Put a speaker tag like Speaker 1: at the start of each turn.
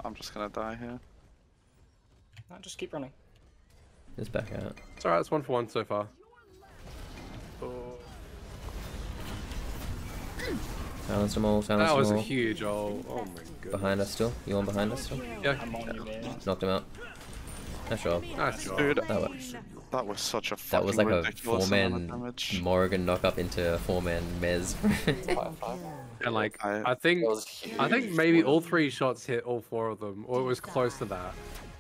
Speaker 1: I'm just gonna die here.
Speaker 2: No, just keep running.
Speaker 3: It's back out.
Speaker 4: It's alright, it's 1 for 1 so far. Oh.
Speaker 3: Silence them all, silence
Speaker 4: That
Speaker 3: them
Speaker 4: was
Speaker 3: all.
Speaker 4: a huge ult. Oh my god.
Speaker 3: Behind us still? You on behind us still?
Speaker 4: Yeah.
Speaker 2: I'm on you, man.
Speaker 3: Knocked him out. Nice job.
Speaker 4: Nice job.
Speaker 1: Dude,
Speaker 3: That
Speaker 1: that was such a
Speaker 3: That
Speaker 1: fucking
Speaker 3: was like a
Speaker 1: ridiculous amount of
Speaker 3: 4-man
Speaker 1: damage.
Speaker 3: Morrigan knock up into a 4-man Mez.
Speaker 4: And like,
Speaker 1: I-
Speaker 4: I think
Speaker 5: That was huge.
Speaker 4: maybe all 3 shots hit all 4 of them, or it was close to that.